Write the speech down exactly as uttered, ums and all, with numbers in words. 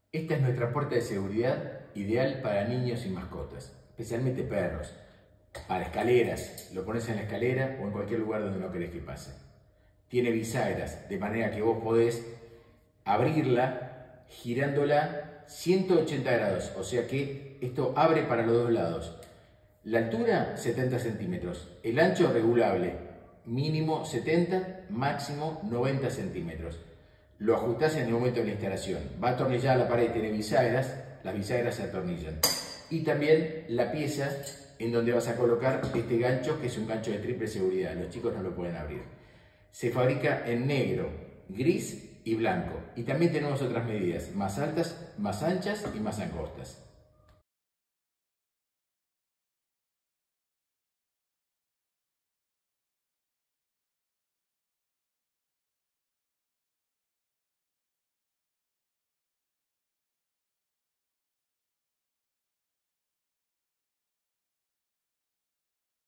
Esta es nuestra puerta de seguridad ideal para niños y mascotas, especialmente perros. Para escaleras, lo pones en la escalera o en cualquier lugar donde no querés que pase. Tiene bisagras, de manera que vos podés abrirla girándola ciento ochenta grados, o sea que esto abre para los dos lados. La altura, setenta centímetros. El ancho, regulable, mínimo setenta, máximo noventa centímetros. Lo ajustás en el momento de la instalación. Va atornillada a la pared, tiene bisagras, las bisagras se atornillan. Y también la pieza en donde vas a colocar este gancho, que es un gancho de triple seguridad. Los chicos no lo pueden abrir. Se fabrica en negro, gris y blanco. Y también tenemos otras medidas, más altas, más anchas y más angostas.